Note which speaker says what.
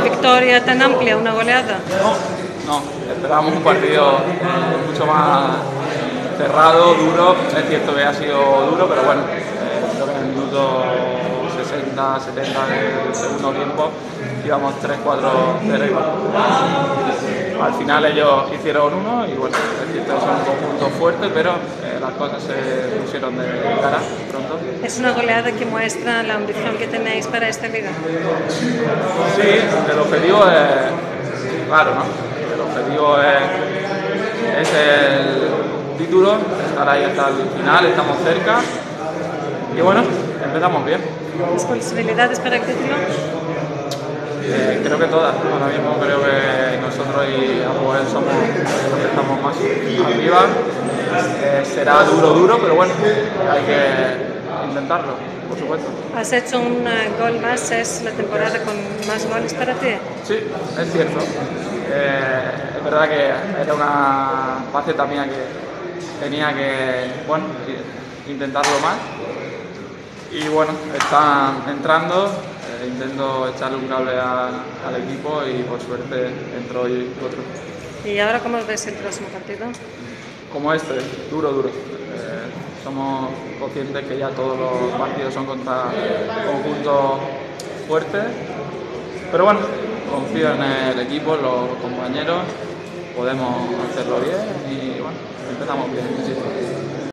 Speaker 1: victoria tan amplia, una goleada?
Speaker 2: No, esperábamos un partido mucho más cerrado, duro. Es cierto que ha sido duro, pero bueno, creo que en el minuto 60, 70 del segundo tiempo íbamos 3-4-0 igual. Al final ellos hicieron uno y bueno, es cierto que son un conjunto fuerte, pero las cosas se pusieron de cara pronto.
Speaker 1: Es una goleada que muestra la ambición que tenéis para esta liga.
Speaker 2: Sí, el objetivo es claro, ¿no? El objetivo es el título, estar ahí hasta el final, estamos cerca y bueno, empezamos bien.
Speaker 1: ¿Las posibilidades para el título?
Speaker 2: Creo que todas. Ahora mismo creo que nosotros y Apoel somos los que estamos más arriba. Será duro, pero bueno, hay que intentarlo, por supuesto.
Speaker 1: Has hecho un gol más, es la temporada con más goles para ti.
Speaker 2: Sí, es cierto. Es verdad que era una faceta mía que tenía que, bueno, intentarlo más. Y bueno, están entrando. Intento echarle un cable al equipo y por suerte entró hoy otro.
Speaker 1: ¿Y ahora cómo ves el próximo partido?
Speaker 2: Como este, duro. Somos conscientes que ya todos los partidos son contra conjuntos fuertes, pero bueno, confío en el equipo, en los compañeros, podemos hacerlo bien y bueno, empezamos bien. Sí.